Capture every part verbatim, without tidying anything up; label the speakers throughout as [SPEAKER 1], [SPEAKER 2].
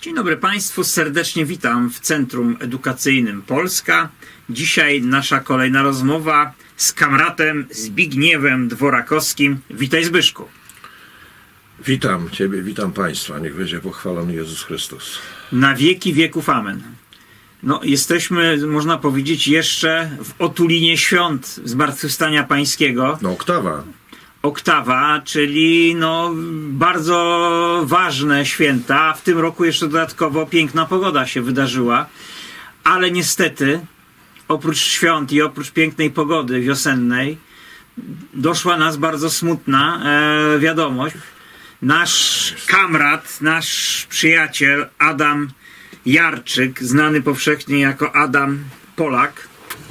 [SPEAKER 1] Dzień dobry Państwu, serdecznie witam w Centrum Edukacyjnym Polska. Dzisiaj nasza kolejna rozmowa z kamratem Zbigniewem Dworakowskim. Witaj, Zbyszku.
[SPEAKER 2] Witam Ciebie, witam Państwa. Niech będzie pochwalony Jezus Chrystus.
[SPEAKER 1] Na wieki wieków amen. No, jesteśmy, można powiedzieć, jeszcze w otulinie świąt Zmartwychwstania Pańskiego.
[SPEAKER 2] No, oktawa.
[SPEAKER 1] Oktawa, czyli no, bardzo ważne święta. W tym roku jeszcze dodatkowo piękna pogoda się wydarzyła, ale niestety oprócz świąt i oprócz pięknej pogody wiosennej doszła nas bardzo smutna e, wiadomość. Nasz kamrat, nasz przyjaciel Adam Jarczyk, znany powszechnie jako Adam Polak,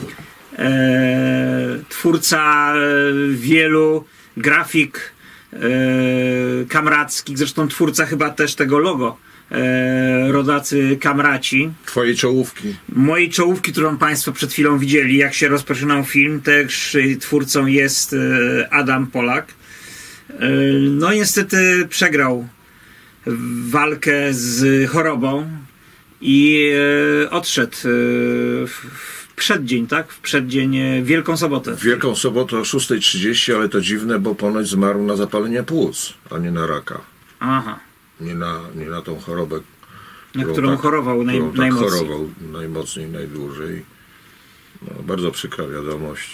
[SPEAKER 1] e, twórca wielu grafik e, kamrackich, zresztą twórca chyba też tego logo e, Rodacy Kamraci.
[SPEAKER 2] Twojej czołówki.
[SPEAKER 1] Mojej czołówki, którą Państwo przed chwilą widzieli, jak się rozpoczynał film, też twórcą jest e, Adam Polak. E, no niestety przegrał walkę z chorobą i e, odszedł e, w przeddzień, tak? W przeddzień, Wielką Sobotę.
[SPEAKER 2] W Wielką Sobotę o szósta trzydzieści, ale to dziwne, bo ponoć zmarł na zapalenie płuc, a nie na raka.
[SPEAKER 1] Aha.
[SPEAKER 2] Nie na, nie na tą chorobę,
[SPEAKER 1] na którą tak, chorował naj,
[SPEAKER 2] którą tak
[SPEAKER 1] najmocniej.
[SPEAKER 2] chorował najmocniej, najdłużej. No, bardzo przykra wiadomość.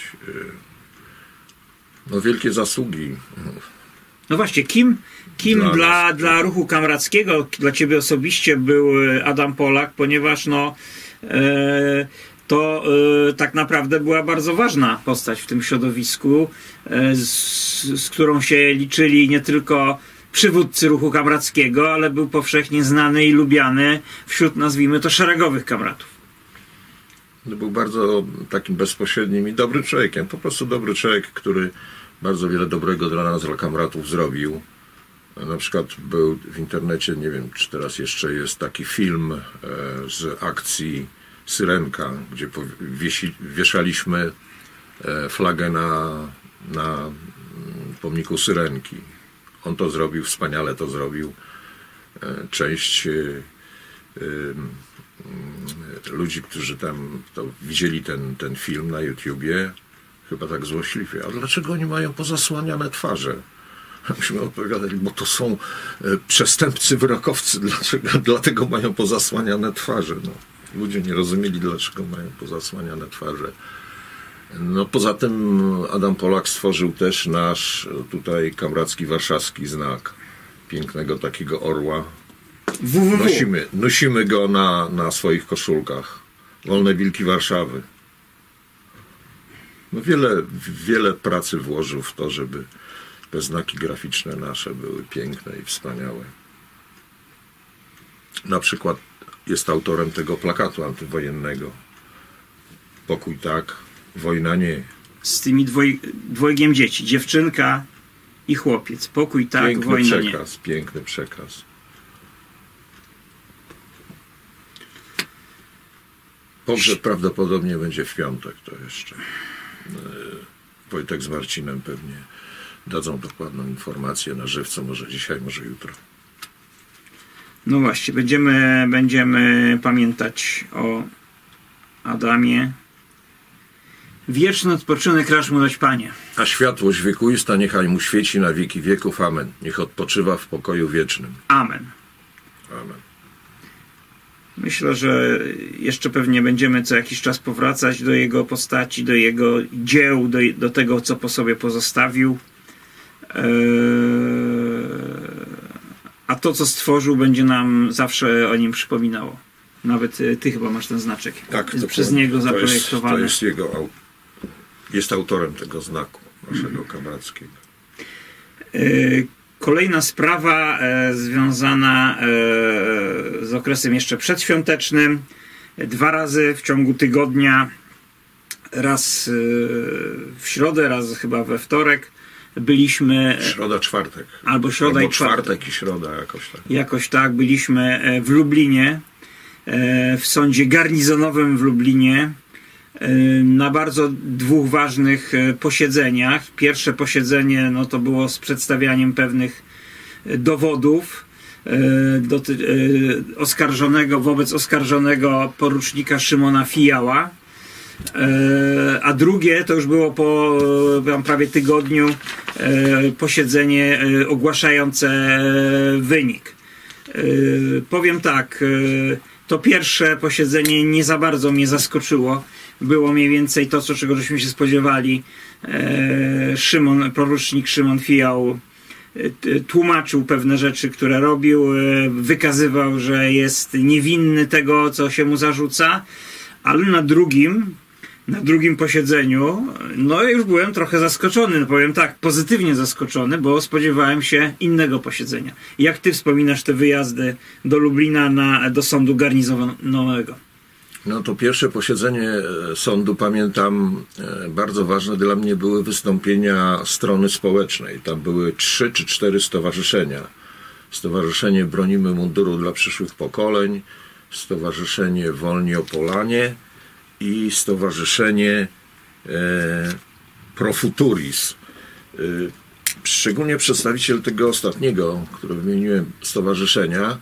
[SPEAKER 2] No, wielkie zasługi.
[SPEAKER 1] No właśnie, kim, kim
[SPEAKER 2] dla,
[SPEAKER 1] dla, dla ruchu kamrackiego, dla Ciebie osobiście był Adam Polak, ponieważ no e, to e, tak naprawdę była bardzo ważna postać w tym środowisku, e, z, z którą się liczyli nie tylko przywódcy ruchu kamrackiego, ale był powszechnie znany i lubiany wśród, nazwijmy to, szeregowych kamratów.
[SPEAKER 2] Był bardzo takim bezpośrednim i dobrym człowiekiem. Po prostu dobry człowiek, który bardzo wiele dobrego dla nas, dla kamratów zrobił. Na przykład był w internecie, nie wiem czy teraz jeszcze jest, taki film e, z akcji Syrenka, gdzie wiesi, wieszaliśmy e, flagę na, na pomniku Syrenki. On to zrobił, wspaniale to zrobił. E, część e, e, ludzi, którzy tam to widzieli ten, ten film na YouTubie, chyba tak złośliwie. A dlaczego oni mają pozasłaniane twarze? Myśmy odpowiadali, bo to są e, przestępcy, wyrokowcy. Dlaczego? Dlatego mają pozasłaniane twarze. No, ludzie nie rozumieli, dlaczego mają pozasłaniane twarze. No, poza tym Adam Polak stworzył też nasz tutaj kamracki warszawski znak. Pięknego takiego orła. Nosimy, nosimy go na, na swoich koszulkach. Wolne Wilki Warszawy. No wiele, wiele pracy włożył w to, żeby te znaki graficzne nasze były piękne i wspaniałe. Na przykład jest autorem tego plakatu antywojennego. Pokój tak, wojna nie.
[SPEAKER 1] Z tymi dwoj, dwojgiem dzieci. Dziewczynka i chłopiec. Pokój tak,
[SPEAKER 2] piękny
[SPEAKER 1] wojna
[SPEAKER 2] przekaz,
[SPEAKER 1] nie.
[SPEAKER 2] Piękny przekaz. Pogrzeb prawdopodobnie będzie w piątek, to jeszcze. Wojtek z Marcinem pewnie dadzą dokładną informację na żywca, może dzisiaj, może jutro.
[SPEAKER 1] No właśnie, będziemy, będziemy pamiętać o Adamie. Wieczny odpoczynek racz mu dać, Panie.
[SPEAKER 2] A światłość wiekuista niechaj mu świeci na wieki wieków. Amen. Niech odpoczywa w pokoju wiecznym.
[SPEAKER 1] Amen.
[SPEAKER 2] Amen.
[SPEAKER 1] Myślę, że jeszcze pewnie będziemy co jakiś czas powracać do jego postaci, do jego dzieł, do, do tego, co po sobie pozostawił. Eee, a to, co stworzył, będzie nam zawsze o nim przypominało. Nawet ty chyba masz ten znaczek.
[SPEAKER 2] Tak,
[SPEAKER 1] jest przez niego zaprojektowany.
[SPEAKER 2] To jest, to jest jego, jest autorem tego znaku naszego kamrackiego.
[SPEAKER 1] Eee, Kolejna sprawa e, związana e, z okresem jeszcze przedświątecznym. Dwa razy w ciągu tygodnia, raz e, w środę, raz chyba we wtorek, byliśmy...
[SPEAKER 2] Środa, czwartek.
[SPEAKER 1] Albo środa
[SPEAKER 2] albo
[SPEAKER 1] i czwartek.
[SPEAKER 2] czwartek i środa jakoś tak.
[SPEAKER 1] Jakoś tak. Byliśmy w Lublinie, e, w sądzie garnizonowym w Lublinie, na bardzo dwóch ważnych posiedzeniach. Pierwsze posiedzenie no to było z przedstawianiem pewnych dowodów doty, oskarżonego, wobec oskarżonego porucznika Szymona Fijała. A drugie to już było po prawie tygodniu posiedzenie ogłaszające wynik. Powiem tak, to pierwsze posiedzenie nie za bardzo mnie zaskoczyło. Było mniej więcej to, co, czego żeśmy się spodziewali. Szymon, porucznik Szymon Fijał tłumaczył pewne rzeczy, które robił, wykazywał, że jest niewinny tego, co się mu zarzuca, ale na drugim Na drugim posiedzeniu, no już byłem trochę zaskoczony, no powiem tak, pozytywnie zaskoczony, bo spodziewałem się innego posiedzenia. Jak ty wspominasz te wyjazdy do Lublina na, do sądu garnizonowego?
[SPEAKER 2] No to pierwsze posiedzenie sądu, pamiętam, bardzo ważne dla mnie były wystąpienia strony społecznej. Tam były trzy czy cztery stowarzyszenia. Stowarzyszenie Bronimy Munduru dla przyszłych pokoleń, Stowarzyszenie Wolni Opolanie i Stowarzyszenie e, Pro Futuris. E, szczególnie przedstawiciel tego ostatniego, które wymieniłem, stowarzyszenia, e,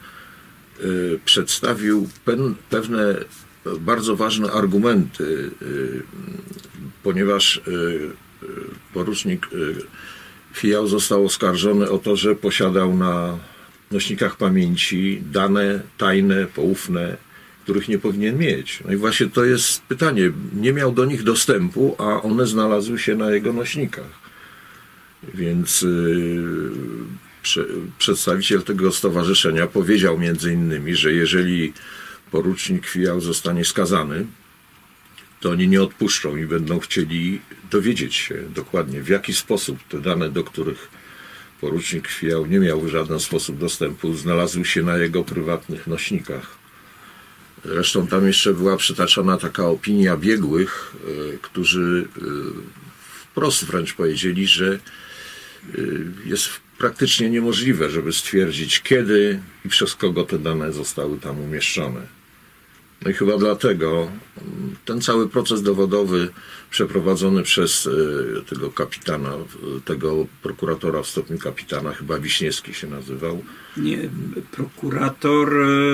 [SPEAKER 2] przedstawił pen, pewne bardzo ważne argumenty, e, ponieważ e, porucznik e, Fijał został oskarżony o to, że posiadał na nośnikach pamięci dane tajne, poufne, których nie powinien mieć. No i właśnie to jest pytanie. Nie miał do nich dostępu, a one znalazły się na jego nośnikach. Więc yy, prze, przedstawiciel tego stowarzyszenia powiedział między innymi, że jeżeli porucznik Fijał zostanie skazany, to oni nie odpuszczą i będą chcieli dowiedzieć się dokładnie, w jaki sposób te dane, do których porucznik Fijał nie miał w żaden sposób dostępu, znalazły się na jego prywatnych nośnikach. Zresztą tam jeszcze była przytaczana taka opinia biegłych, y, którzy y, wprost wręcz powiedzieli, że y, jest praktycznie niemożliwe, żeby stwierdzić, kiedy i przez kogo te dane zostały tam umieszczone. No i chyba dlatego ten cały proces dowodowy przeprowadzony przez y, tego kapitana, tego prokuratora w stopniu kapitana, chyba Wiśniewski się nazywał.
[SPEAKER 1] Nie, prokurator,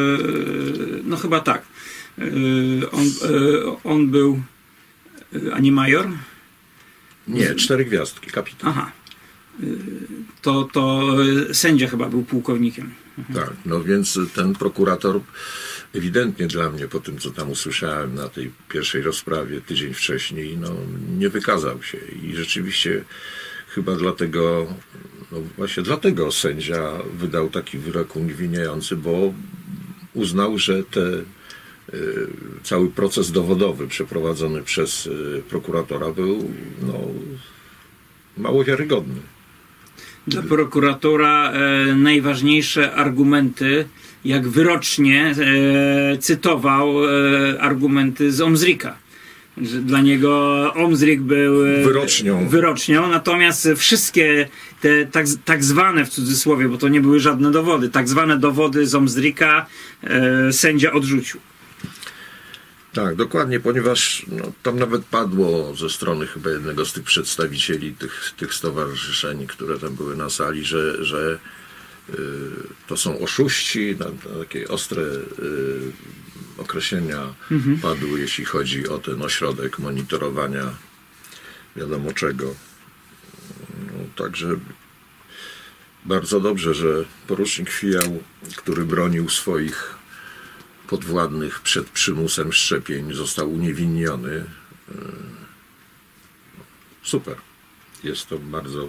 [SPEAKER 1] no chyba tak. On, on był, a nie major?
[SPEAKER 2] Nie, cztery gwiazdki, kapitan.
[SPEAKER 1] Aha. To, to sędzia chyba był pułkownikiem.
[SPEAKER 2] Tak, no więc ten prokurator ewidentnie dla mnie, po tym co tam usłyszałem na tej pierwszej rozprawie tydzień wcześniej, no nie wykazał się i rzeczywiście chyba dlatego, no właśnie dlatego sędzia wydał taki wyrok uniewinniający, bo uznał, że te, y, cały proces dowodowy przeprowadzony przez y, prokuratora był no, mało wiarygodny.
[SPEAKER 1] Dla prokuratora e, najważniejsze argumenty, jak wyrocznie e, cytował e, argumenty z Omzrika. Że dla niego Omzrik był e,
[SPEAKER 2] wyrocznią.
[SPEAKER 1] wyrocznią, natomiast wszystkie te tak, tak zwane w cudzysłowie, bo to nie były żadne dowody, tak zwane dowody z Omzrika e, sędzia odrzucił.
[SPEAKER 2] Tak, dokładnie, ponieważ no, tam nawet padło ze strony chyba jednego z tych przedstawicieli tych, tych stowarzyszeń, które tam były na sali, że, że y, to są oszuści, na, na takie ostre y, określenia mhm. padły, jeśli chodzi o ten ośrodek monitorowania wiadomo czego. No, także bardzo dobrze, że porucznik Fijał, który bronił swoich podwładnych przed przymusem szczepień, został uniewinniony. Super. Jest to bardzo,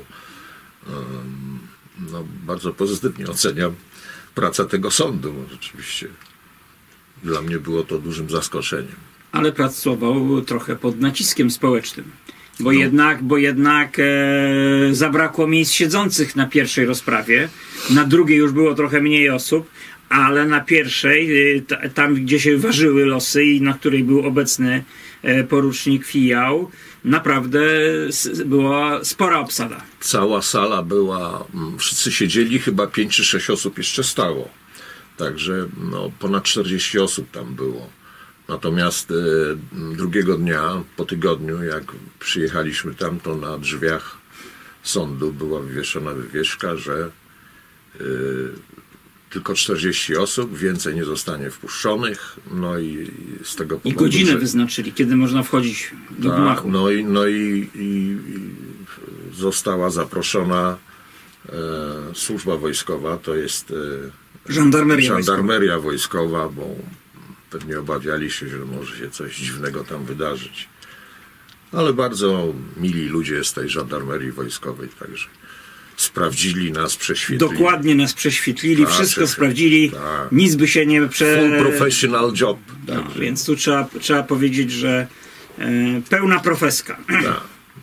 [SPEAKER 2] no, bardzo pozytywnie oceniam pracę tego sądu. Rzeczywiście dla mnie było to dużym zaskoczeniem.
[SPEAKER 1] Ale pracował trochę pod naciskiem społecznym. Bo
[SPEAKER 2] no.
[SPEAKER 1] jednak, bo jednak e, zabrakło miejsc siedzących na pierwszej rozprawie. Na drugiej już było trochę mniej osób. Ale na pierwszej, tam gdzie się ważyły losy i na której był obecny porucznik Fijał, naprawdę była spora obsada.
[SPEAKER 2] Cała sala była, wszyscy siedzieli, chyba pięć czy sześć osób jeszcze stało. Także no, ponad czterdzieści osób tam było. Natomiast e, drugiego dnia, po tygodniu, jak przyjechaliśmy tam, to na drzwiach sądu była wywieszona wywieszka, że e, tylko czterdzieści osób, więcej nie zostanie wpuszczonych, no i z tego powodu...
[SPEAKER 1] I godzinę
[SPEAKER 2] że...
[SPEAKER 1] wyznaczyli, kiedy można wchodzić do
[SPEAKER 2] tak,
[SPEAKER 1] gmachu.
[SPEAKER 2] No i, no i, i, i została zaproszona e, służba wojskowa, to jest e,
[SPEAKER 1] Żandarmeria,
[SPEAKER 2] żandarmeria wojskowa. wojskowa, bo pewnie obawiali się, że może się coś dziwnego tam wydarzyć. Ale bardzo mili ludzie z tej żandarmerii wojskowej, także sprawdzili nas, prześwietlili.
[SPEAKER 1] Dokładnie nas prześwietlili,
[SPEAKER 2] tak,
[SPEAKER 1] wszystko
[SPEAKER 2] prześwietlili.
[SPEAKER 1] sprawdzili,
[SPEAKER 2] tak.
[SPEAKER 1] Nic by się nie prze...
[SPEAKER 2] Full professional job.
[SPEAKER 1] No, więc tu trzeba, trzeba powiedzieć, że e, pełna profeska.
[SPEAKER 2] Tak.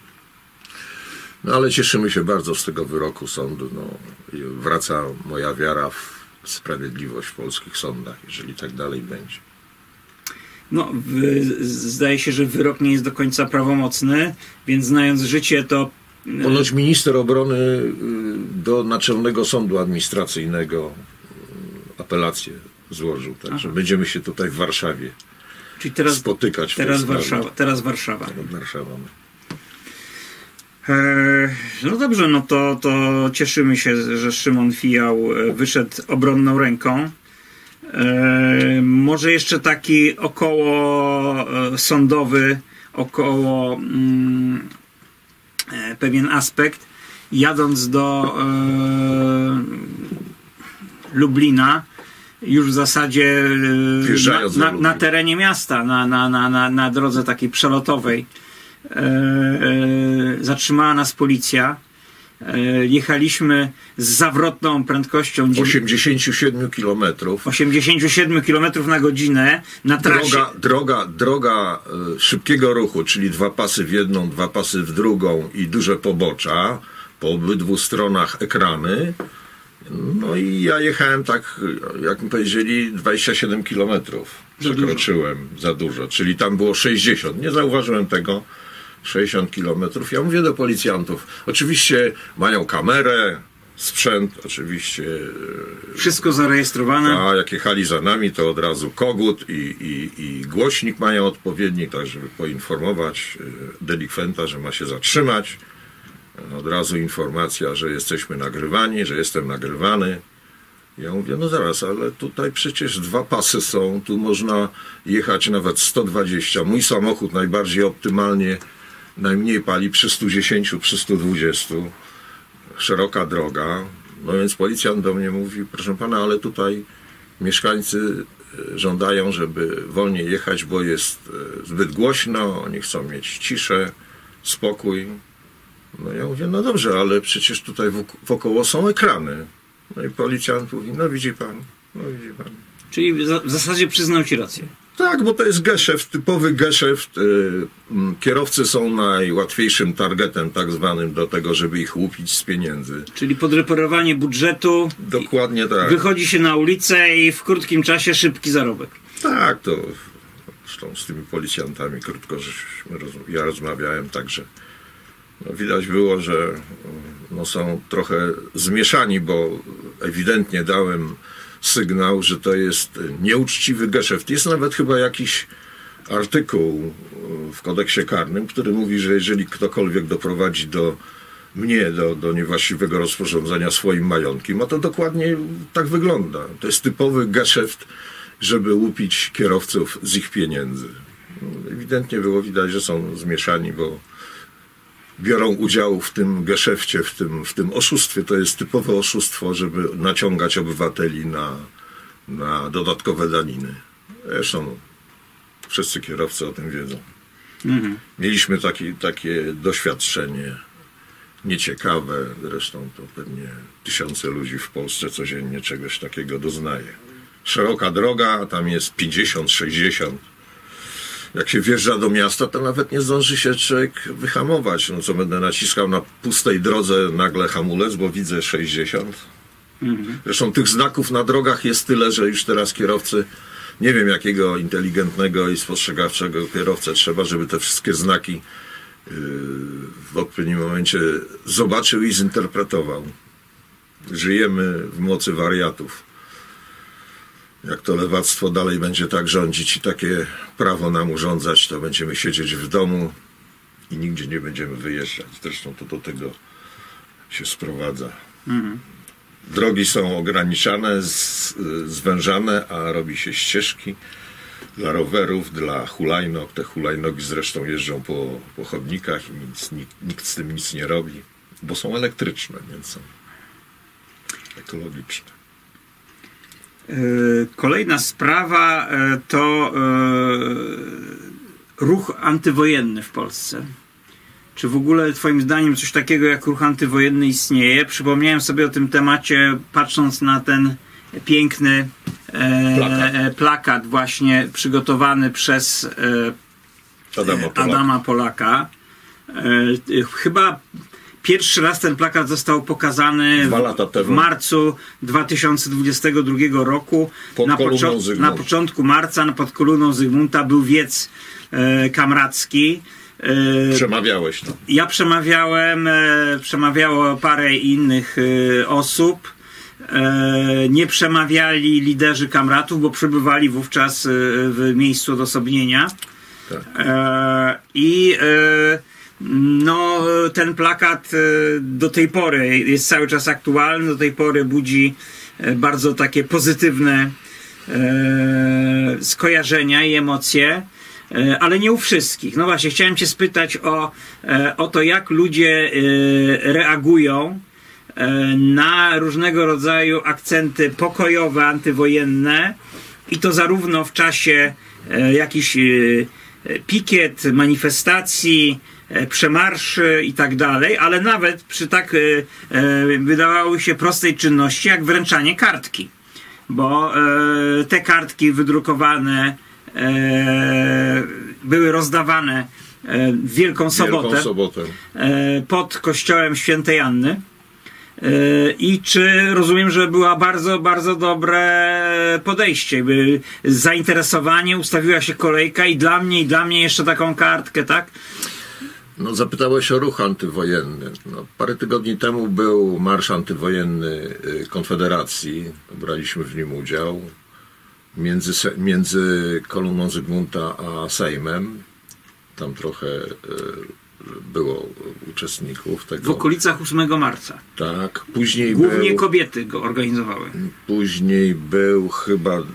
[SPEAKER 2] No ale cieszymy się bardzo z tego wyroku sądu. No, i wraca moja wiara w sprawiedliwość w polskich sądach, jeżeli tak dalej będzie.
[SPEAKER 1] No, w, zdaje się, że wyrok nie jest do końca prawomocny, więc znając życie, to...
[SPEAKER 2] Ponoć minister obrony do Naczelnego Sądu Administracyjnego apelację złożył, także Aha. będziemy się tutaj w Warszawie
[SPEAKER 1] Czyli teraz,
[SPEAKER 2] spotykać.
[SPEAKER 1] Teraz Warszawa, teraz Warszawa.
[SPEAKER 2] Teraz Warszawa.
[SPEAKER 1] E, no dobrze, no to, to cieszymy się, że Szymon Fijał wyszedł obronną ręką. E, może jeszcze taki około sądowy, około mm, e, pewien aspekt. Jadąc do e, Lublina, już w zasadzie e, na, na, na terenie miasta, na, na, na, na, na drodze takiej przelotowej, e, e, zatrzymała nas policja. Jechaliśmy z zawrotną prędkością
[SPEAKER 2] osiemdziesiąt siedem kilometrów.
[SPEAKER 1] osiemdziesiąt siedem kilometrów na godzinę na trasie.
[SPEAKER 2] Droga, droga, droga szybkiego ruchu, czyli dwa pasy w jedną, dwa pasy w drugą i duże pobocza, po obydwu stronach ekrany. No i ja jechałem tak, jak mi powiedzieli, dwadzieścia siedem kilometrów. Przekroczyłem za dużo, czyli tam było sześćdziesiąt. Nie zauważyłem tego. sześćdziesiąt kilometrów. Ja mówię do policjantów. Oczywiście mają kamerę, sprzęt, oczywiście.
[SPEAKER 1] Wszystko zarejestrowane.
[SPEAKER 2] A jak jechali za nami, to od razu kogut i, i, i głośnik mają odpowiedni, tak żeby poinformować delikwenta, że ma się zatrzymać. Od razu informacja, że jesteśmy nagrywani, że jestem nagrywany. Ja mówię, no zaraz, ale tutaj przecież dwa pasy są, tu można jechać nawet sto dwadzieścia. Mój samochód najbardziej optymalnie najmniej pali przy stu dziesięciu, przy stu dwudziestu. Szeroka droga. No więc policjant do mnie mówi, proszę pana, ale tutaj mieszkańcy żądają, żeby wolniej jechać, bo jest zbyt głośno, oni chcą mieć ciszę, spokój. No ja mówię, no dobrze, ale przecież tutaj wokoło są ekrany. No i policjant mówi, no widzi pan, no widzi pan.
[SPEAKER 1] Czyli w zasadzie przyznał ci rację.
[SPEAKER 2] Tak, bo to jest geszeft, typowy geszeft. Kierowcy są najłatwiejszym targetem tak zwanym do tego, żeby ich łupić z pieniędzy.
[SPEAKER 1] Czyli podreperowanie budżetu.
[SPEAKER 2] Dokładnie tak.
[SPEAKER 1] Wychodzi się na ulicę i w krótkim czasie szybki zarobek.
[SPEAKER 2] Tak, to zresztą z tymi policjantami krótko, żeśmy, ja rozmawiałem, także no, widać było, że no, są trochę zmieszani, bo ewidentnie dałem sygnał, że to jest nieuczciwy geszeft. Jest nawet chyba jakiś artykuł w kodeksie karnym, który mówi, że jeżeli ktokolwiek doprowadzi do mnie, do, do niewłaściwego rozporządzenia swoim majątkiem, a to dokładnie tak wygląda. To jest typowy geszeft, żeby łupić kierowców z ich pieniędzy. Ewidentnie było widać, że są zmieszani, bo biorą udział w tym geszefcie, w tym, w tym oszustwie. To jest typowe oszustwo, żeby naciągać obywateli na, na dodatkowe daniny. Zresztą wszyscy kierowcy o tym wiedzą. Mhm. Mieliśmy taki, takie doświadczenie nieciekawe. Zresztą to pewnie tysiące ludzi w Polsce codziennie czegoś takiego doznaje. Szeroka droga, a tam jest pięćdziesiąt, sześćdziesiąt. Jak się wjeżdża do miasta, to nawet nie zdąży się człowiek wyhamować. No co, będę naciskał na pustej drodze nagle hamulec, bo widzę sześćdziesiąt. Mhm. Zresztą tych znaków na drogach jest tyle, że już teraz kierowcy, nie wiem jakiego inteligentnego i spostrzegawczego kierowcę trzeba, żeby te wszystkie znaki yy, w odpowiednim momencie zobaczył i zinterpretował. Żyjemy w mocy wariatów. Jak to lewactwo dalej będzie tak rządzić i takie prawo nam urządzać, to będziemy siedzieć w domu i nigdzie nie będziemy wyjeżdżać. Zresztą to do tego się sprowadza. Mhm. drogi są ograniczane, z, zwężane, a robi się ścieżki dla rowerów, dla hulajnóg. Te hulajnogi zresztą jeżdżą po, po chodnikach i nic, nikt, nikt z tym nic nie robi, bo są elektryczne, więc są ekologiczne.
[SPEAKER 1] Kolejna sprawa to ruch antywojenny w Polsce. Czy w ogóle twoim zdaniem coś takiego jak ruch antywojenny istnieje? Przypomniałem sobie o tym temacie, patrząc na ten piękny e, plakat. plakat właśnie przygotowany przez e,
[SPEAKER 2] Adama Polaka.
[SPEAKER 1] Adama Polaka. E, chyba pierwszy raz ten plakat został pokazany
[SPEAKER 2] Dwa lata temu.
[SPEAKER 1] w marcu dwa tysiące dwudziestego drugiego roku.
[SPEAKER 2] Pod
[SPEAKER 1] na,
[SPEAKER 2] począ-
[SPEAKER 1] na początku marca pod kolumną Zygmunta był wiec e, kamracki.
[SPEAKER 2] Przemawiałeś to.
[SPEAKER 1] Ja przemawiałem, przemawiało parę innych osób. Nie przemawiali liderzy kamratów, bo przebywali wówczas w miejscu odosobnienia. Tak. I no, ten plakat do tej pory jest cały czas aktualny, do tej pory budzi bardzo takie pozytywne skojarzenia i emocje. Ale nie u wszystkich. No właśnie, chciałem cię spytać o, o to, jak ludzie reagują na różnego rodzaju akcenty pokojowe, antywojenne i to zarówno w czasie jakichś pikiet, manifestacji, przemarszy i tak dalej, ale nawet przy tak wydawało się prostej czynności jak wręczanie kartki. Bo te kartki wydrukowane były rozdawane w Wielką Sobotę,
[SPEAKER 2] Wielką Sobotę.
[SPEAKER 1] pod kościołem Świętej Anny. I czy rozumiem, że była bardzo, bardzo dobre podejście, zainteresowanie, ustawiła się kolejka i dla mnie, i dla mnie jeszcze taką kartkę, tak?
[SPEAKER 2] No, zapytałeś o ruch antywojenny. No, parę tygodni temu był marsz antywojenny Konfederacji. Braliśmy w nim udział. Między, między kolumną Zygmunta a Sejmem. Tam trochę e, było uczestników tego.
[SPEAKER 1] W okolicach ósmego marca.
[SPEAKER 2] Tak. Później
[SPEAKER 1] Głównie
[SPEAKER 2] był,
[SPEAKER 1] kobiety go organizowały.
[SPEAKER 2] Później był chyba e,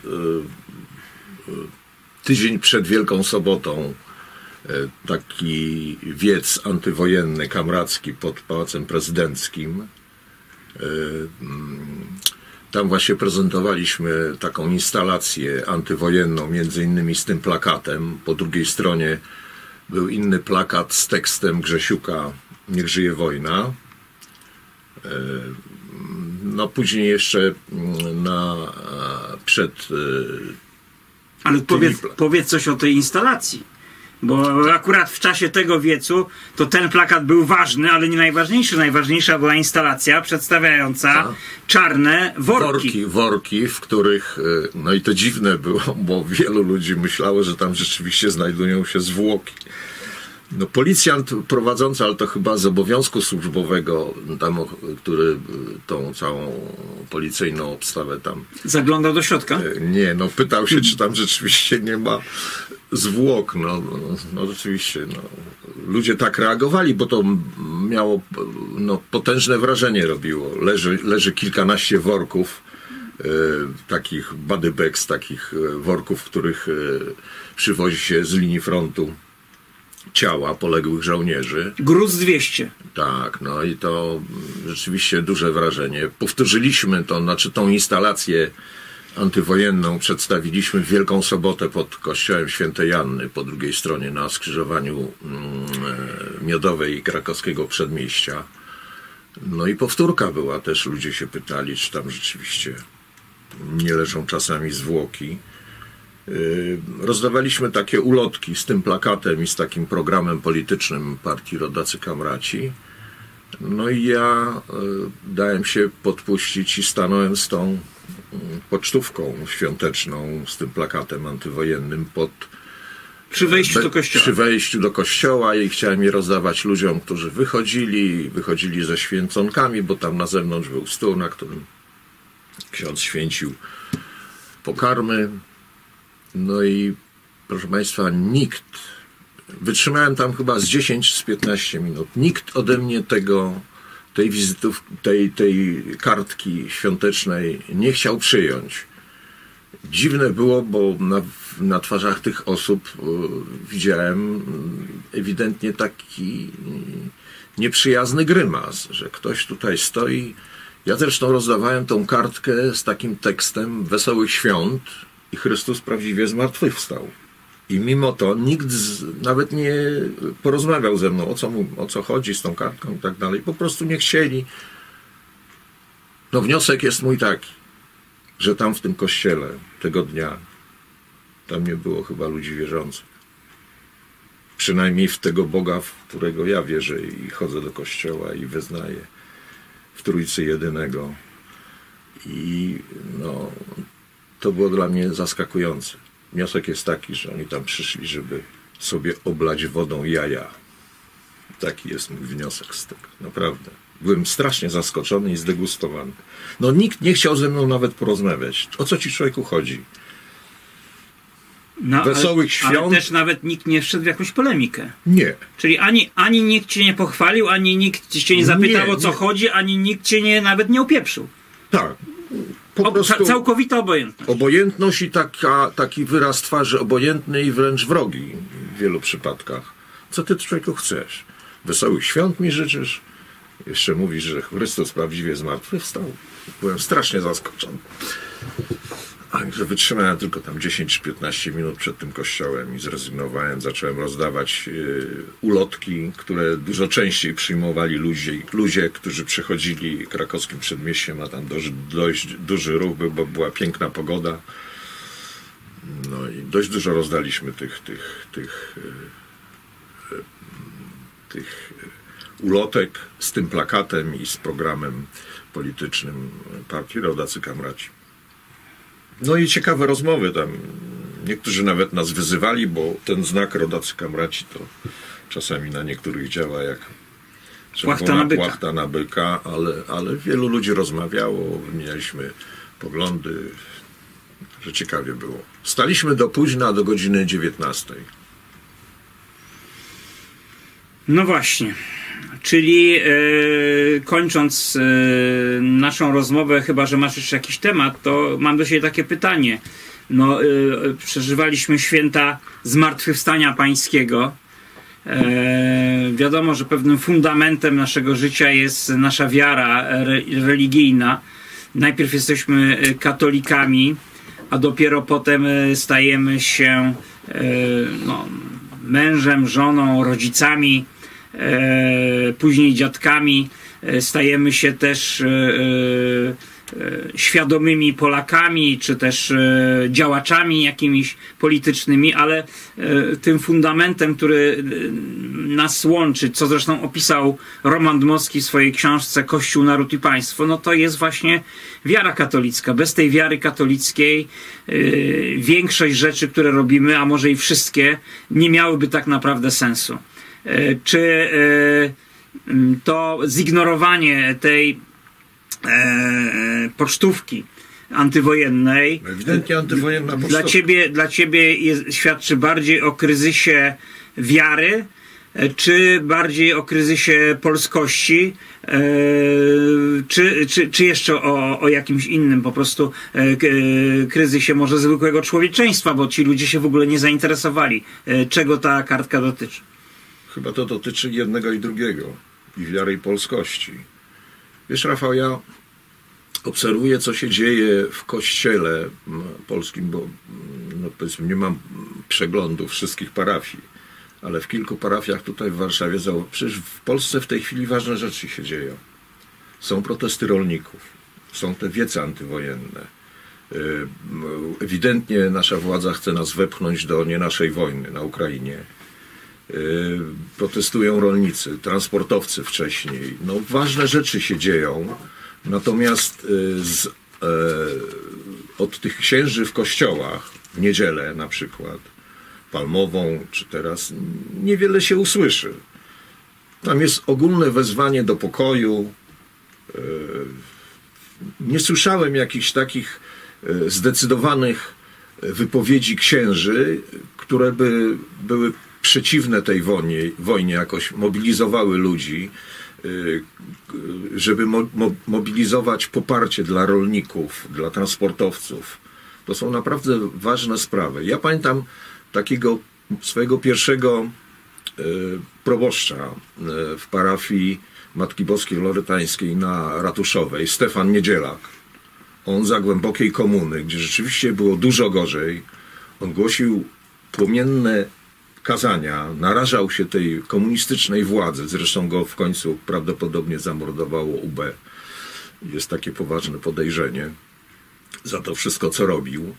[SPEAKER 2] tydzień przed Wielką Sobotą e, taki wiec antywojenny kamracki pod Pałacem Prezydenckim. E, Tam właśnie prezentowaliśmy taką instalację antywojenną, między innymi z tym plakatem. Po drugiej stronie był inny plakat z tekstem Grzesiuka "Niech żyje wojna". No później jeszcze na, przed...
[SPEAKER 1] Ale powiedz, powiedz coś o tej instalacji. Bo akurat w czasie tego wiecu to ten plakat był ważny, ale nie najważniejszy. Najważniejsza była instalacja przedstawiająca Ta. czarne worki.
[SPEAKER 2] worki. Worki, w których, no i to dziwne było, bo wielu ludzi myślało, że tam rzeczywiście znajdują się zwłoki. No, policjant prowadzący, ale to chyba z obowiązku służbowego, tam, który tą całą policyjną obstawę tam...
[SPEAKER 1] Zaglądał do środka?
[SPEAKER 2] Nie, no pytał się, czy tam rzeczywiście nie ma zwłok. No, no, no rzeczywiście, no. Ludzie tak reagowali, bo to miało, no, potężne wrażenie robiło. Leży, leży kilkanaście worków, e, takich body bags, takich worków, w których e, przywozi się z linii frontu ciała poległych żołnierzy.
[SPEAKER 1] Gruz dwieście.
[SPEAKER 2] Tak, no i to rzeczywiście duże wrażenie. Powtórzyliśmy to, znaczy tą instalację antywojenną przedstawiliśmy w Wielką Sobotę pod kościołem Świętej Anny, po drugiej stronie na skrzyżowaniu Miodowej i Krakowskiego Przedmieścia. No i powtórka była też, ludzie się pytali, czy tam rzeczywiście nie leżą czasami zwłoki. Rozdawaliśmy takie ulotki z tym plakatem i z takim programem politycznym partii Rodacy Kamraci. No i ja dałem się podpuścić i stanąłem z tą pocztówką świąteczną, z tym plakatem antywojennym pod
[SPEAKER 1] przy wejściu do kościoła.
[SPEAKER 2] Przy wejściu do kościoła i chciałem je rozdawać ludziom, którzy wychodzili, wychodzili ze święconkami, bo tam na zewnątrz był stół, na którym ksiądz święcił pokarmy. No i proszę Państwa, nikt, wytrzymałem tam chyba z dziesięć, z piętnaście minut, nikt ode mnie tego tej wizytów, tej, tej kartki świątecznej nie chciał przyjąć. Dziwne było, bo na, na twarzach tych osób y, widziałem ewidentnie taki nieprzyjazny grymas, że ktoś tutaj stoi. Ja zresztą rozdawałem tą kartkę z takim tekstem Wesołych Świąt i Chrystus prawdziwie zmartwychwstał. I mimo to nikt z, nawet nie porozmawiał ze mną, o co, mu, o co chodzi z tą kartką i tak dalej. Po prostu nie chcieli. No wniosek jest mój taki, że tam w tym kościele tego dnia, tam nie było chyba ludzi wierzących. Przynajmniej w tego Boga, w którego ja wierzę i chodzę do kościoła i wyznaję, w Trójcy Jedynego. I no, to było dla mnie zaskakujące. Wniosek jest taki, że oni tam przyszli, żeby sobie oblać wodą jaja. Taki jest mój wniosek z tego, naprawdę. Byłem strasznie zaskoczony i zdegustowany. No nikt nie chciał ze mną nawet porozmawiać. O co ci człowieku chodzi?
[SPEAKER 1] No,
[SPEAKER 2] Wesołych
[SPEAKER 1] ale,
[SPEAKER 2] Świąt?
[SPEAKER 1] ale też nawet nikt nie wszedł w jakąś polemikę.
[SPEAKER 2] Nie.
[SPEAKER 1] Czyli ani, ani nikt cię nie pochwalił, ani nikt cię nie zapytał,
[SPEAKER 2] Nie,
[SPEAKER 1] o co
[SPEAKER 2] nie.
[SPEAKER 1] chodzi, ani nikt cię nie, nawet nie opieprzył.
[SPEAKER 2] Tak. Po
[SPEAKER 1] O,
[SPEAKER 2] prostu
[SPEAKER 1] ca- całkowita obojętność.
[SPEAKER 2] obojętność i taka, taki wyraz twarzy obojętny i wręcz wrogi w wielu przypadkach. Co ty człowieku chcesz? Wesołych Świąt mi życzysz? Jeszcze mówisz, że Chrystus prawdziwie zmartwychwstał? Byłem strasznie zaskoczony. A że wytrzymałem tylko tam dziesięć czy piętnaście minut przed tym kościołem i zrezygnowałem. Zacząłem rozdawać y, ulotki, które dużo częściej przyjmowali ludzie, ludzie którzy przechodzili krakowskim przedmieściem, a tam dość, dość duży ruch był, bo była piękna pogoda. No i dość dużo rozdaliśmy tych, tych, tych, y, y, tych ulotek z tym plakatem i z programem politycznym partii Rodacy Kamraci. No i ciekawe rozmowy tam. Niektórzy nawet nas wyzywali, bo ten znak Rodacy Kamraci to czasami na niektórych działa jak
[SPEAKER 1] Płachta na byka.
[SPEAKER 2] płachta na byka, ale, ale wielu ludzi rozmawiało, wymienialiśmy poglądy, że ciekawie było. Staliśmy do późna, do godziny dziewiętnastej.
[SPEAKER 1] No właśnie. Czyli e, kończąc e, naszą rozmowę, chyba że masz jeszcze jakiś temat, to mam do siebie takie pytanie. No, e, przeżywaliśmy święta Zmartwychwstania Pańskiego. E, wiadomo, że pewnym fundamentem naszego życia jest nasza wiara re, religijna. Najpierw jesteśmy katolikami, a dopiero potem stajemy się e, no, mężem, żoną, rodzicami, E, później dziadkami, e, stajemy się też e, e, świadomymi Polakami, czy też e, działaczami jakimiś politycznymi, ale e, tym fundamentem, który nas łączy, co zresztą opisał Roman Dmowski w swojej książce Kościół, Naród i Państwo, no to jest właśnie wiara katolicka. Bez tej wiary katolickiej e, większość rzeczy, które robimy, a może i wszystkie, nie miałyby tak naprawdę sensu. Czy to zignorowanie tej pocztówki antywojennej
[SPEAKER 2] Ewidentnie antywojenna pocztówka.
[SPEAKER 1] dla ciebie, dla ciebie jest, świadczy bardziej o kryzysie wiary, czy bardziej o kryzysie polskości, czy, czy, czy jeszcze o, o jakimś innym po prostu kryzysie może zwykłego człowieczeństwa, bo ci ludzie się w ogóle nie zainteresowali, czego ta kartka dotyczy.
[SPEAKER 2] Chyba to dotyczy jednego i drugiego. I wiary, i polskości. Wiesz, Rafał, ja obserwuję, co się dzieje w kościele polskim, bo no, powiedzmy, nie mam przeglądu wszystkich parafii, ale w kilku parafiach tutaj w Warszawie, przecież w Polsce w tej chwili ważne rzeczy się dzieją. Są protesty rolników, są te wiece antywojenne. Ewidentnie nasza władza chce nas wepchnąć do nie naszej wojny na Ukrainie. Protestują rolnicy, transportowcy wcześniej. No, ważne rzeczy się dzieją, natomiast z, e, od tych księży w kościołach, w niedzielę na przykład, palmową, czy teraz, niewiele się usłyszy. Tam jest ogólne wezwanie do pokoju. E, nie słyszałem jakichś takich e, zdecydowanych wypowiedzi księży, które by były przeciwne tej wojnie, wojnie jakoś mobilizowały ludzi, żeby mo mobilizować poparcie dla rolników, dla transportowców. To są naprawdę ważne sprawy. Ja pamiętam takiego swojego pierwszego proboszcza w parafii Matki Boskiej Lorytańskiej na Ratuszowej, Stefan Niedzielak. On za głębokiej komuny, gdzie rzeczywiście było dużo gorzej, on głosił płomienne kazania, narażał się tej komunistycznej władzy, zresztą go w końcu prawdopodobnie zamordowało U B. Jest takie poważne podejrzenie za to wszystko, co robił.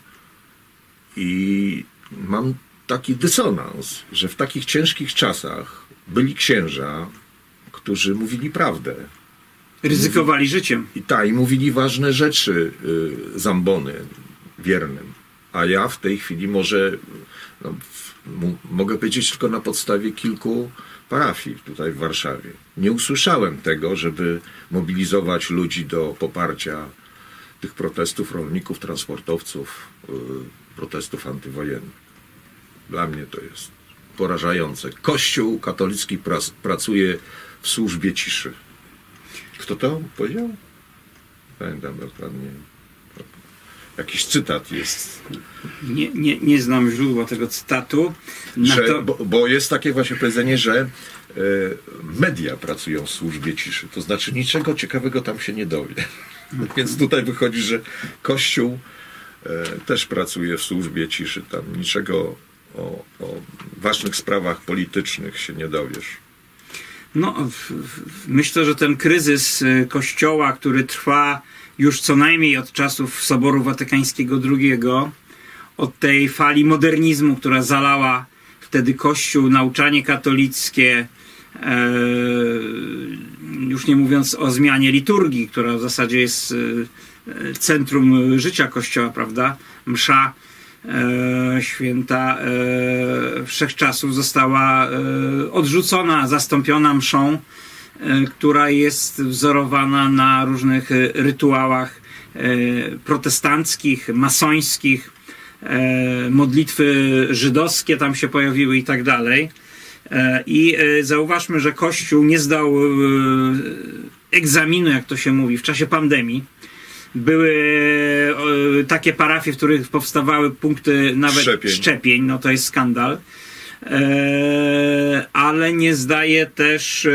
[SPEAKER 2] I mam taki dysonans, że w takich ciężkich czasach byli księża, którzy mówili prawdę.
[SPEAKER 1] Ryzykowali życiem.
[SPEAKER 2] I tak, i mówili ważne rzeczy y, Zambony wiernym. A ja w tej chwili może, no, mogę powiedzieć tylko na podstawie kilku parafii tutaj w Warszawie. Nie usłyszałem tego, żeby mobilizować ludzi do poparcia tych protestów rolników, transportowców, y, protestów antywojennych. Dla mnie to jest porażające. Kościół katolicki prac, pracuje w służbie ciszy. Kto to powiedział? Pamiętam dokładnie. Jakiś cytat jest.
[SPEAKER 1] Nie, nie, nie znam źródła tego cytatu.
[SPEAKER 2] Że,
[SPEAKER 1] to...
[SPEAKER 2] bo, bo jest takie właśnie powiedzenie, że e, media pracują w służbie ciszy. To znaczy niczego ciekawego tam się nie dowie. Więc tutaj wychodzi, że Kościół e, też pracuje w służbie ciszy. Tam niczego o, o ważnych sprawach politycznych się nie dowiesz.
[SPEAKER 1] No, myślę, że ten kryzys Kościoła, który trwa już co najmniej od czasów Soboru Watykańskiego drugiego, od tej fali modernizmu, która zalała wtedy Kościół, nauczanie katolickie, e, już nie mówiąc o zmianie liturgii, która w zasadzie jest centrum życia Kościoła, prawda? Msza e, święta e, wszechczasów została e, odrzucona, zastąpiona mszą, która jest wzorowana na różnych rytuałach protestanckich, masońskich, modlitwy żydowskie tam się pojawiły i tak dalej. I zauważmy, że Kościół nie zdał egzaminu, jak to się mówi, w czasie pandemii. Były takie parafie, w których powstawały punkty nawet szczepień, szczepień no to jest skandal. Ale nie zdaje też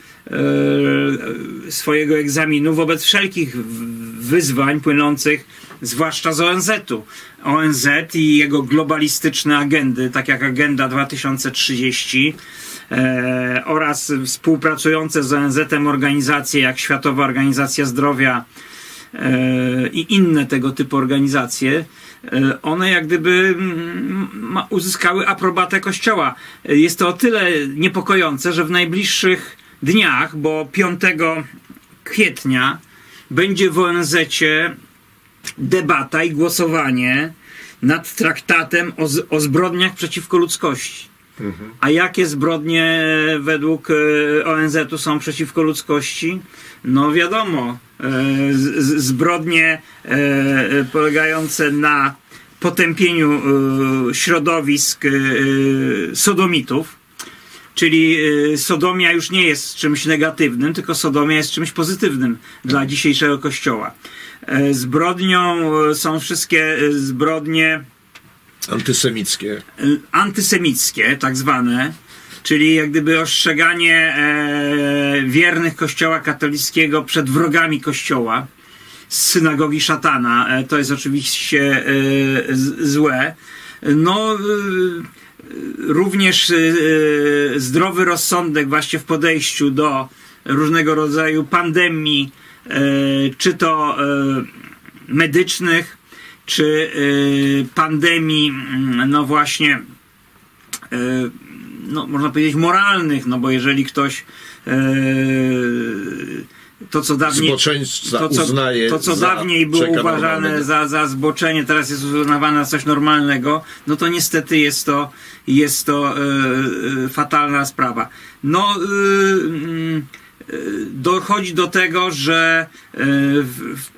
[SPEAKER 1] swojego egzaminu wobec wszelkich wyzwań płynących zwłaszcza z O N Z-u. O N Z i jego globalistyczne agendy, tak jak Agenda dwa tysiące trzydzieści e, oraz współpracujące z O N Z-em organizacje jak Światowa Organizacja Zdrowia e, i inne tego typu organizacje, e, one jak gdyby ma, uzyskały aprobatę Kościoła. Jest to o tyle niepokojące, że w najbliższych dniach, bo piątego kwietnia będzie w O N Z-cie debata i głosowanie nad traktatem o, o zbrodniach przeciwko ludzkości. Mhm. A jakie zbrodnie według O N Z-u są przeciwko ludzkości? No wiadomo, z, zbrodnie e, polegające na potępieniu e, środowisk e, sodomitów, czyli sodomia już nie jest czymś negatywnym, tylko sodomia jest czymś pozytywnym dla dzisiejszego Kościoła. Zbrodnią są wszystkie zbrodnie
[SPEAKER 2] antysemickie.
[SPEAKER 1] Antysemickie, tak zwane, czyli jak gdyby ostrzeganie e, wiernych Kościoła katolickiego przed wrogami Kościoła z synagogi szatana. E, to jest oczywiście e, z, złe. No, e, również e, zdrowy rozsądek właśnie w podejściu do różnego rodzaju pandemii, czy to medycznych, czy pandemii, no właśnie, no można powiedzieć moralnych, no bo jeżeli ktoś to co dawniej, to, co,
[SPEAKER 2] uznaje
[SPEAKER 1] to, co dawniej było uważane za, za zboczenie, teraz jest uznawane za coś normalnego, no to niestety jest to, jest to fatalna sprawa. No dochodzi do tego, że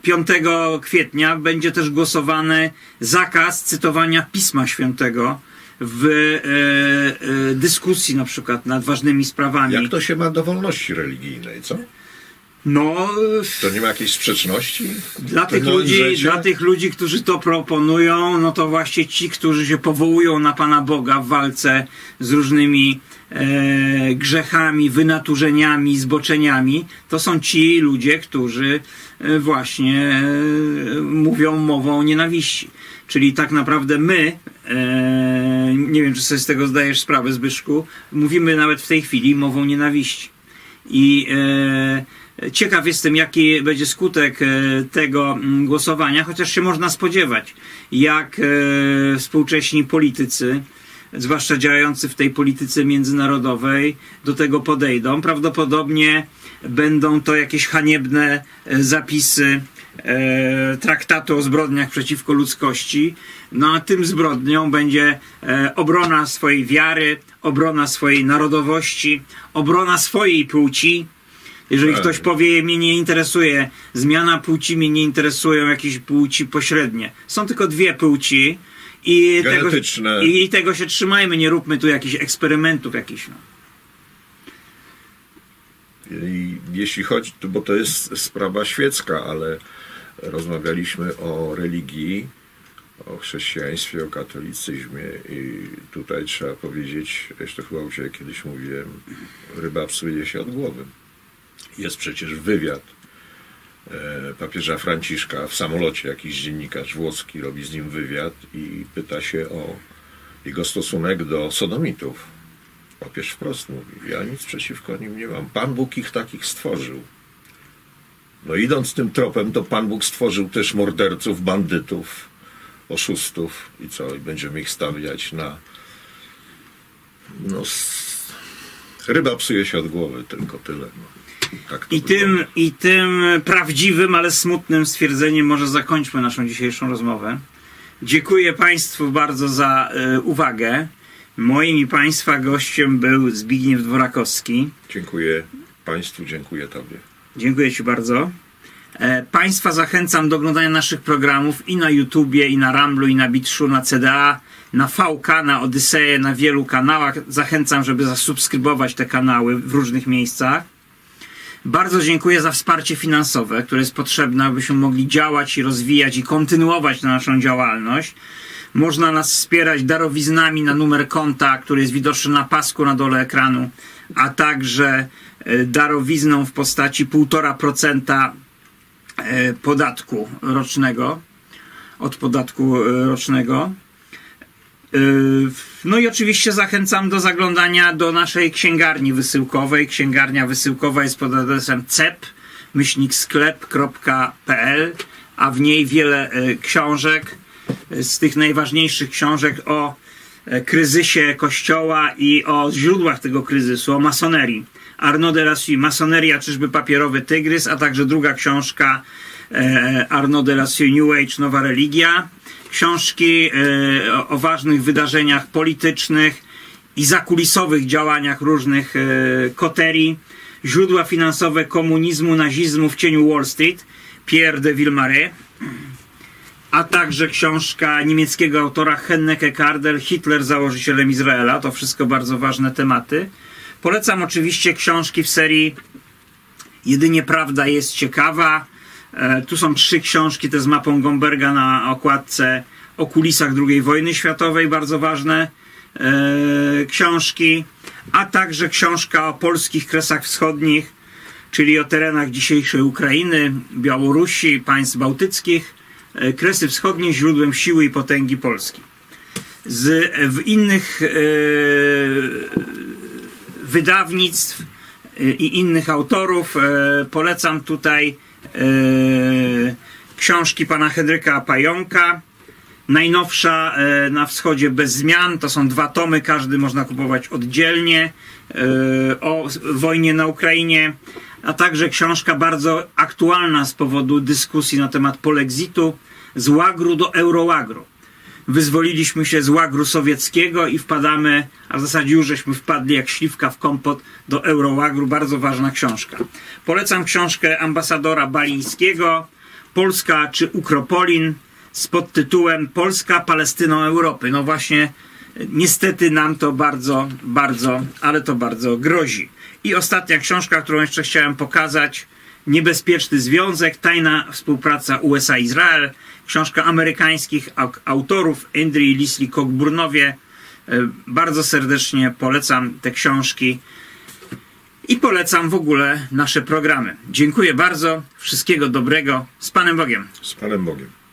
[SPEAKER 1] piątego kwietnia będzie też głosowany zakaz cytowania Pisma Świętego w e, e, dyskusji na przykład nad ważnymi sprawami.
[SPEAKER 2] Jak to się ma do wolności religijnej, co?
[SPEAKER 1] No,
[SPEAKER 2] to nie ma jakiejś sprzeczności?
[SPEAKER 1] Dla tych, ludzi, dla tych ludzi, którzy to proponują, no to właśnie ci, którzy się powołują na Pana Boga w walce z różnymi e, grzechami, wynaturzeniami, zboczeniami, to są ci ludzie, którzy e, właśnie e, mówią mową nienawiści. Czyli tak naprawdę my, e, nie wiem, czy sobie z tego zdajesz sprawę, Zbyszku, mówimy nawet w tej chwili mową nienawiści. I e, ciekaw jestem, jaki będzie skutek tego głosowania, chociaż się można spodziewać, jak współcześni politycy, zwłaszcza działający w tej polityce międzynarodowej, do tego podejdą. Prawdopodobnie będą to jakieś haniebne zapisy traktatu o zbrodniach przeciwko ludzkości. No a tym zbrodnią będzie obrona swojej wiary, obrona swojej narodowości, obrona swojej płci. Jeżeli tak. ktoś powie, mnie nie interesuje zmiana płci, mnie nie interesują jakieś płci pośrednie. Są tylko dwie płci i tego, i tego się trzymajmy, nie róbmy tu jakichś eksperymentów jakichś. No.
[SPEAKER 2] I jeśli chodzi, bo to jest sprawa świecka, ale rozmawialiśmy o religii, o chrześcijaństwie, o katolicyzmie i tutaj trzeba powiedzieć, jeszcze chyba u Ciebie kiedyś mówiłem, ryba psuje się od głowy. Jest przecież wywiad e, papieża Franciszka w samolocie, jakiś dziennikarz włoski robi z nim wywiad i pyta się o jego stosunek do sodomitów. Papież wprost mówi, ja nic przeciwko nim nie mam. Pan Bóg ich takich stworzył. No idąc tym tropem, to Pan Bóg stworzył też morderców, bandytów, oszustów i co? I będziemy ich stawiać na... No, ryba psuje się od głowy, tylko tyle. No. Tak
[SPEAKER 1] I, tym, I tym prawdziwym, ale smutnym stwierdzeniem może zakończmy naszą dzisiejszą rozmowę. Dziękuję Państwu bardzo za y, uwagę. Moim i Państwa gościem był Zbigniew Dworakowski.
[SPEAKER 2] Dziękuję Państwu, dziękuję Tobie.
[SPEAKER 1] Dziękuję Ci bardzo. E, państwa zachęcam do oglądania naszych programów i na YouTubie, i na Ramblu, i na Bitshu, na C D A, na V K, na Odyseję, na wielu kanałach. Zachęcam, żeby zasubskrybować te kanały w różnych miejscach. Bardzo dziękuję za wsparcie finansowe, które jest potrzebne, abyśmy mogli działać i rozwijać i kontynuować naszą działalność. Można nas wspierać darowiznami na numer konta, który jest widoczny na pasku na dole ekranu, a także darowizną w postaci półtora procenta podatku rocznego, od podatku rocznego. No i oczywiście zachęcam do zaglądania do naszej księgarni wysyłkowej. Księgarnia wysyłkowa jest pod adresem cep myślnik sklep kropka p l, a w niej wiele książek, z tych najważniejszych książek o kryzysie Kościoła i o źródłach tego kryzysu, o masonerii. Arnaud de Lassue, Masoneria, czyżby papierowy tygrys, a także druga książka Arnaud de Lassue, New Age, Nowa Religia. Książki o, o ważnych wydarzeniach politycznych i zakulisowych działaniach różnych koterii. Źródła finansowe komunizmu, nazizmu w cieniu Wall Street, Pierre de Villemarais. A także książka niemieckiego autora Henneke Kardel, Hitler założycielem Izraela. To wszystko bardzo ważne tematy. Polecam oczywiście książki w serii Jedynie Prawda jest ciekawa. E, tu są trzy książki, te z mapą Gomberga na okładce, o kulisach drugiej wojny światowej, bardzo ważne e, książki, a także książka o polskich Kresach Wschodnich, czyli o terenach dzisiejszej Ukrainy, Białorusi, państw bałtyckich. E, Kresy Wschodnie źródłem siły i potęgi Polski. Z, w innych e, wydawnictw i innych autorów e, polecam tutaj e, książki pana Henryka Pająka. Najnowsza e, Na wschodzie bez zmian, to są dwa tomy, każdy można kupować oddzielnie, e, o wojnie na Ukrainie, a także książka bardzo aktualna z powodu dyskusji na temat polexitu, z łagru do eurołagru. Wyzwoliliśmy się z łagru sowieckiego i wpadamy, a w zasadzie już żeśmy wpadli jak śliwka w kompot do eurołagru. Bardzo ważna książka. Polecam książkę ambasadora Balińskiego, Polska czy Ukropolin, z podtytułem Polska Palestyną Europy. No właśnie niestety nam to bardzo, bardzo, ale to bardzo grozi. I ostatnia książka, którą jeszcze chciałem pokazać, Niebezpieczny Związek, tajna współpraca U S A-Izrael, książka amerykańskich autorów, Andrew i Leslie Cockburnowie. Bardzo serdecznie polecam te książki i polecam w ogóle nasze programy. Dziękuję bardzo, wszystkiego dobrego, z Panem Bogiem.
[SPEAKER 2] Z Panem Bogiem.